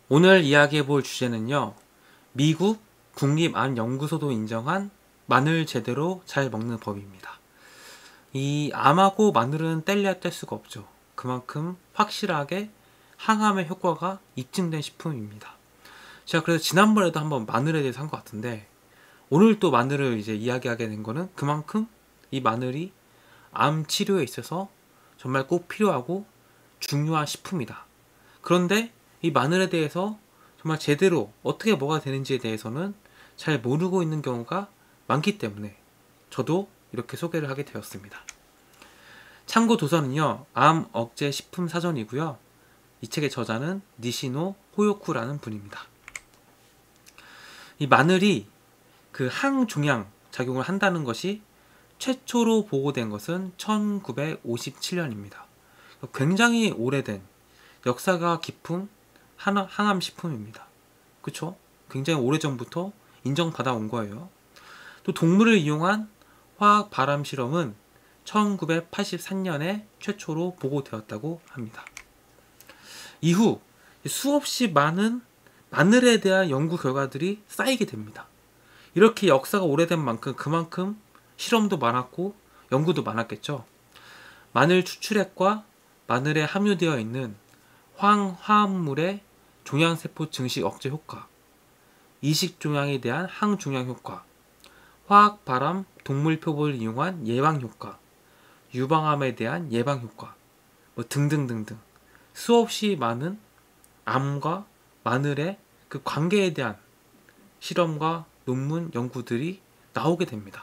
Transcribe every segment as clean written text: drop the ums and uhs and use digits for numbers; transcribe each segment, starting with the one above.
오늘 이야기해 볼 주제는요. 미국 국립암연구소도 인정한 마늘 제대로 잘 먹는 법입니다. 이 암하고 마늘은 뗄래야 뗄 수가 없죠. 그만큼 확실하게 항암의 효과가 입증된 식품입니다. 제가 그래서 지난번에도 한번 마늘에 대해서 한 것 같은데 오늘 또 마늘을 이제 이야기하게 된 거는 그만큼 이 마늘이 암 치료에 있어서 정말 꼭 필요하고 중요한 식품이다. 그런데 이 마늘에 대해서 정말 제대로 어떻게 뭐가 되는지에 대해서는 잘 모르고 있는 경우가 많기 때문에 저도 이렇게 소개를 하게 되었습니다. 참고 도서는요, 암 억제 식품 사전이고요. 이 책의 저자는 니시노 호요쿠라는 분입니다. 이 마늘이 그 항종양 작용을 한다는 것이 최초로 보고된 것은 1957년입니다. 굉장히 오래된 역사가 깊은 항암 식품입니다. 그쵸? 굉장히 오래전부터 인정받아 온 거예요. 또 동물을 이용한 화학 발암 실험은 1983년에 최초로 보고되었다고 합니다. 이후 수없이 많은 마늘에 대한 연구 결과들이 쌓이게 됩니다. 이렇게 역사가 오래된 만큼 그만큼 실험도 많았고 연구도 많았겠죠. 마늘 추출액과 마늘에 함유되어 있는 화합물의 종양세포 증식 억제 효과, 이식종양에 대한 항종양 효과, 화학 발암 동물 표본을 이용한 예방 효과, 유방암에 대한 예방 효과, 등등등등 수없이 많은 암과 마늘의 그 관계에 대한 실험과 논문 연구들이 나오게 됩니다.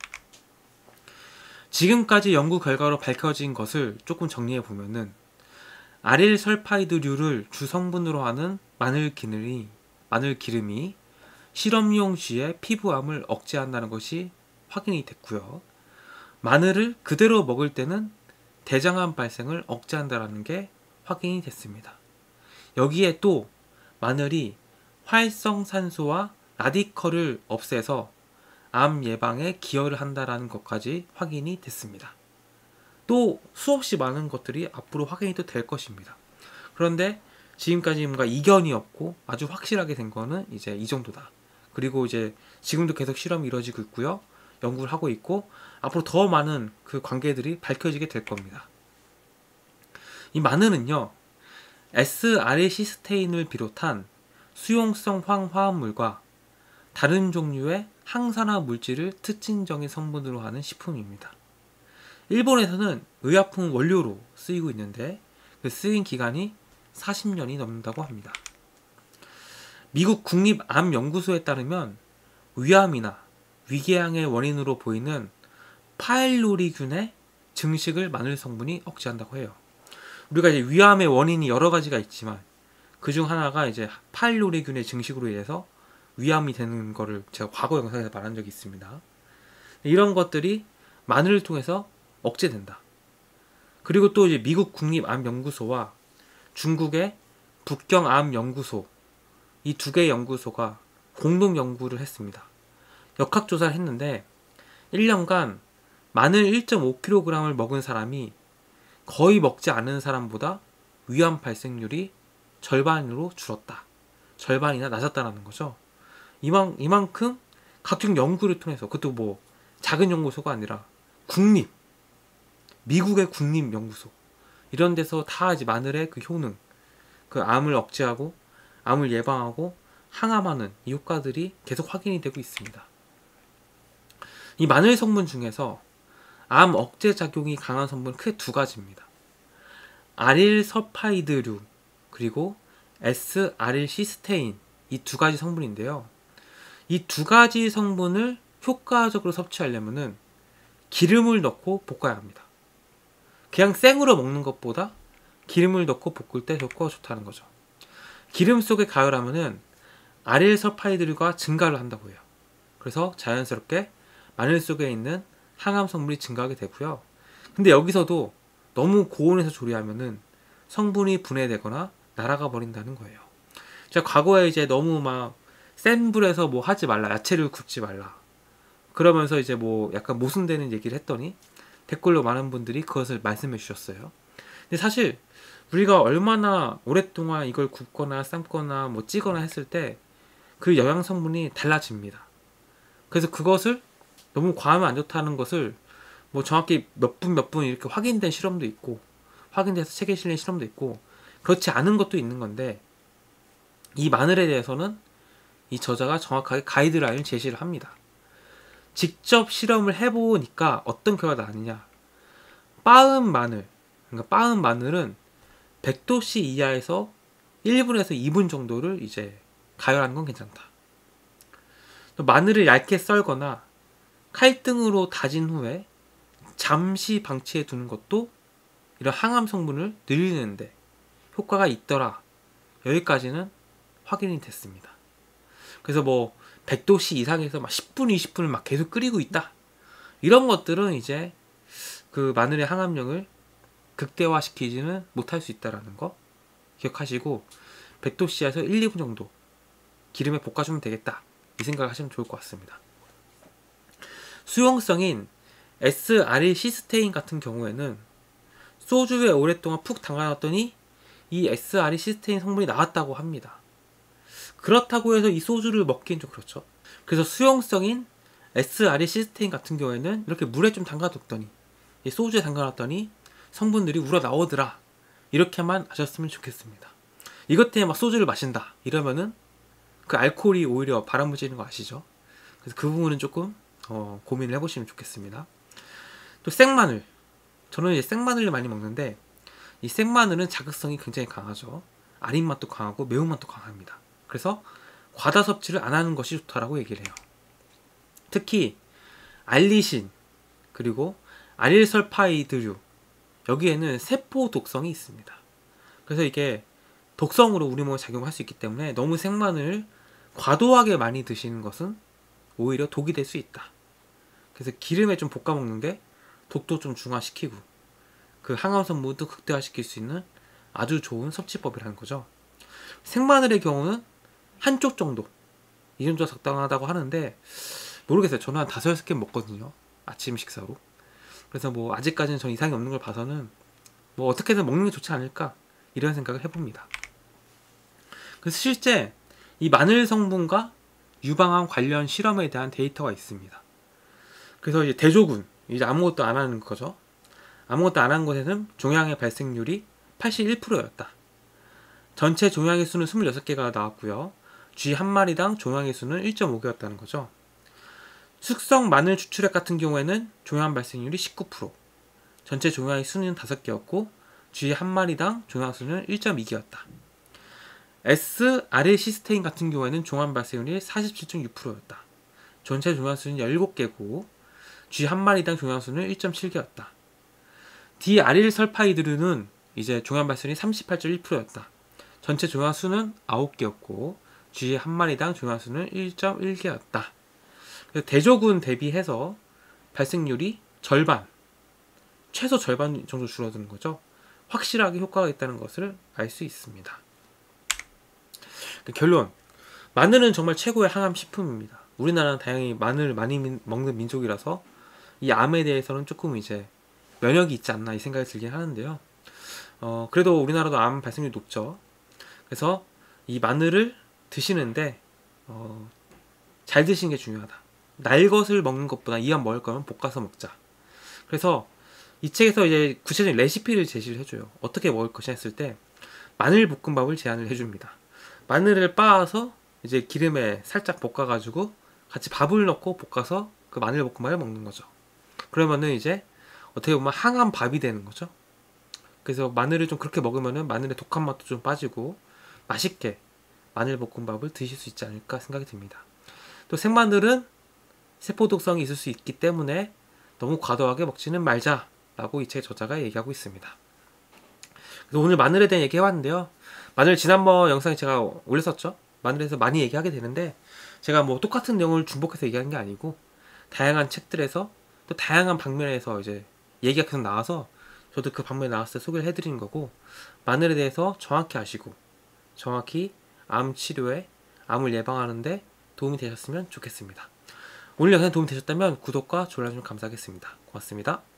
지금까지 연구 결과로 밝혀진 것을 조금 정리해 보면은 아릴설파이드류를 주성분으로 하는 마늘 기름이 실험용 쥐의 피부암을 억제한다는 것이 확인이 됐고요. 마늘을 그대로 먹을 때는 대장암 발생을 억제한다는 게 확인이 됐습니다. 여기에 또 마늘이 활성산소와 라디컬을 없애서 암 예방에 기여를 한다는 것까지 확인이 됐습니다. 또 수없이 많은 것들이 앞으로 확인이 또 될 것입니다. 그런데 지금까지 뭔가 이견이 없고 아주 확실하게 된 거는 이제 이 정도다. 그리고 이제 지금도 계속 실험이 이루어지고 있고요. 연구를 하고 있고 앞으로 더 많은 그 관계들이 밝혀지게 될 겁니다. 이 마늘은요. S아릴시스테인을 비롯한 수용성 황화합물과 다른 종류의 항산화 물질을 특징적인 성분으로 하는 식품입니다. 일본에서는 의약품 원료로 쓰이고 있는데 그 쓰인 기간이 40년이 넘는다고 합니다. 미국 국립암연구소에 따르면 위암이나 위궤양의 원인으로 보이는 파일로리균의 증식을 마늘 성분이 억제한다고 해요. 우리가 이제 위암의 원인이 여러 가지가 있지만 그 중 하나가 이제 파일로리균의 증식으로 인해서 위암이 되는 거를 제가 과거 영상에서 말한 적이 있습니다. 이런 것들이 마늘을 통해서 억제된다. 그리고 또 이제 미국 국립암연구소와 중국의 북경암연구소 이 두 개의 연구소가 공동 연구를 했습니다. 역학조사를 했는데 1년간 마늘 1.5kg을 먹은 사람이 거의 먹지 않은 사람보다 위암 발생률이 절반으로 줄었다. 절반이나 낮았다라는 거죠. 이만큼 각종 연구를 통해서 그것도 뭐 작은 연구소가 아니라 미국의 국립연구소 이런 데서 다 이제 마늘의 그 효능, 그 암을 억제하고 암을 예방하고 항암하는 이 효과들이 계속 확인이 되고 있습니다. 이 마늘 성분 중에서 암 억제 작용이 강한 성분은 크게 두 가지입니다. 아릴설파이드류 그리고 S아릴시스테인 이 두 가지 성분인데요. 이 두 가지 성분을 효과적으로 섭취하려면은 기름을 넣고 볶아야 합니다. 그냥 생으로 먹는 것보다 기름을 넣고 볶을 때 효과가 좋다는 거죠. 기름 속에 가열하면은 아릴설파이드류가 증가를 한다고 해요. 그래서 자연스럽게 마늘 속에 있는 항암 성분이 증가하게 되고요. 근데 여기서도 너무 고온에서 조리하면은 성분이 분해되거나 날아가 버린다는 거예요. 제가 과거에 이제 너무 막 센 불에서 뭐 하지 말라, 야채를 굽지 말라. 그러면서 이제 뭐 약간 모순되는 얘기를 했더니 댓글로 많은 분들이 그것을 말씀해 주셨어요. 근데 사실 우리가 얼마나 오랫동안 이걸 굽거나 삶거나 뭐 찌거나 했을 때 그 영양 성분이 달라집니다. 그래서 그것을 너무 과하면 안 좋다는 것을 뭐 정확히 몇 분 이렇게 확인된 실험도 있고, 확인돼서 책에 실린 실험도 있고, 그렇지 않은 것도 있는 건데, 이 마늘에 대해서는 이 저자가 정확하게 가이드라인을 제시를 합니다. 직접 실험을 해보니까 어떤 결과가 나느냐. 빻은 마늘, 그러니까 빻은 마늘은 100도씨 이하에서 1분에서 2분 정도를 이제 가열하는 건 괜찮다. 또 마늘을 얇게 썰거나 칼등으로 다진 후에 잠시 방치해 두는 것도 이런 항암 성분을 늘리는데 효과가 있더라. 여기까지는 확인이 됐습니다. 그래서 뭐 100도씨 이상에서 막 10분, 20분을 막 계속 끓이고 있다. 이런 것들은 이제 그 마늘의 항암력을 극대화시키지는 못할 수 있다는 거 기억하시고 100도씨에서 1, 2분 정도 기름에 볶아주면 되겠다. 이 생각을 하시면 좋을 것 같습니다. 수용성인 S아릴시스테인 같은 경우에는 소주에 오랫동안 푹 담가놨더니 이 S아릴시스테인 성분이 나왔다고 합니다. 그렇다고 해서 이 소주를 먹기엔 좀 그렇죠. 그래서 수용성인 S아릴시스테인 같은 경우에는 이렇게 물에 좀 담가뒀더니 이 소주에 담가놨더니 성분들이 우러나오더라. 이렇게만 아셨으면 좋겠습니다. 이것 때문에 막 소주를 마신다 이러면은 그 알코올이 오히려 발암물질인 거 아시죠? 그래서 그 부분은 조금 고민을 해보시면 좋겠습니다. 또 생마늘, 저는 이제 생마늘을 많이 먹는데 이 생마늘은 자극성이 굉장히 강하죠. 아린 맛도 강하고 매운맛도 강합니다. 그래서 과다 섭취를 안 하는 것이 좋다라고 얘기를 해요. 특히 알리신 그리고 아릴설파이드류, 여기에는 세포 독성이 있습니다. 그래서 이게 독성으로 우리 몸에 작용할 수 있기 때문에 너무 생마늘을 과도하게 많이 드시는 것은 오히려 독이 될 수 있다. 그래서 기름에 좀 볶아 먹는 게 독도 좀 중화시키고 그 항암 성분도 극대화시킬 수 있는 아주 좋은 섭취법이라는 거죠. 생마늘의 경우는 한쪽 정도, 이 정도가 적당하다고 하는데 모르겠어요. 저는 한 5-6개 먹거든요. 아침 식사로. 그래서 뭐 아직까지는 전 이상이 없는 걸 봐서는 뭐 어떻게든 먹는 게 좋지 않을까 이런 생각을 해봅니다. 그래서 실제 이 마늘 성분과 유방암 관련 실험에 대한 데이터가 있습니다. 그래서 이제 대조군, 이제 아무것도 안 하는 거죠. 아무것도 안 한 것에는 종양의 발생률이 81%였다. 전체 종양의 수는 26개가 나왔고요. 쥐 한 마리당 종양의 수는 1.5개였다는 거죠. 숙성 마늘 추출액 같은 경우에는 종양 발생률이 19%, 전체 종양의 수는 5개였고 쥐 한 마리당 종양 수는 1.2개였다. S아릴시스테인 같은 경우에는 종양 발생률이 47.6%였다. 전체 종양 수는 17개고 쥐 한 마리당 종양 수는 1.7개였다. 디아릴설파이드류는 이제 종양 발생률이 38.1%였다. 전체 종양 수는 9개였고 쥐 한 마리당 종양 수는 1.1개였다. 대조군 대비해서 발생률이 절반, 최소 절반 정도 줄어드는 거죠. 확실하게 효과가 있다는 것을 알 수 있습니다. 결론, 마늘은 정말 최고의 항암 식품입니다. 우리나라는 다행히 마늘 많이 먹는 민족이라서 이 암에 대해서는 조금 이제 면역이 있지 않나 이 생각이 들긴 하는데요. 그래도 우리나라도 암 발생률이 높죠. 그래서 이 마늘을 드시는데 잘 드시는 게 중요하다. 날 것을 먹는 것보다 이왕 먹을 거면 볶아서 먹자. 그래서 이 책에서 이제 구체적인 레시피를 제시를 해줘요. 어떻게 먹을 것이냐 했을 때 마늘 볶음밥을 제안을 해줍니다. 마늘을 빻아서 이제 기름에 살짝 볶아가지고 같이 밥을 넣고 볶아서 그 마늘 볶음밥을 먹는 거죠. 그러면은 이제 어떻게 보면 항암 밥이 되는 거죠. 그래서 마늘을 좀 그렇게 먹으면은 마늘의 독한 맛도 좀 빠지고 맛있게 마늘 볶음밥을 드실 수 있지 않을까 생각이 듭니다. 또 생마늘은 세포 독성이 있을 수 있기 때문에 너무 과도하게 먹지는 말자라고 이 책 저자가 얘기하고 있습니다. 그래서 오늘 마늘에 대한 얘기 해봤는데요. 마늘 지난번 영상에 제가 올렸었죠. 마늘에서 많이 얘기하게 되는데 제가 뭐 똑같은 내용을 중복해서 얘기하는 게 아니고 다양한 책들에서 또 다양한 방면에서 이제 얘기가 계속 나와서 저도 그 방면에 나왔을 때 소개를 해드리는 거고, 마늘에 대해서 정확히 아시고 정확히 암 치료에, 암을 예방하는데 도움이 되셨으면 좋겠습니다. 오늘 영상 도움이 되셨다면 구독과 좋아요 좀 감사하겠습니다. 고맙습니다.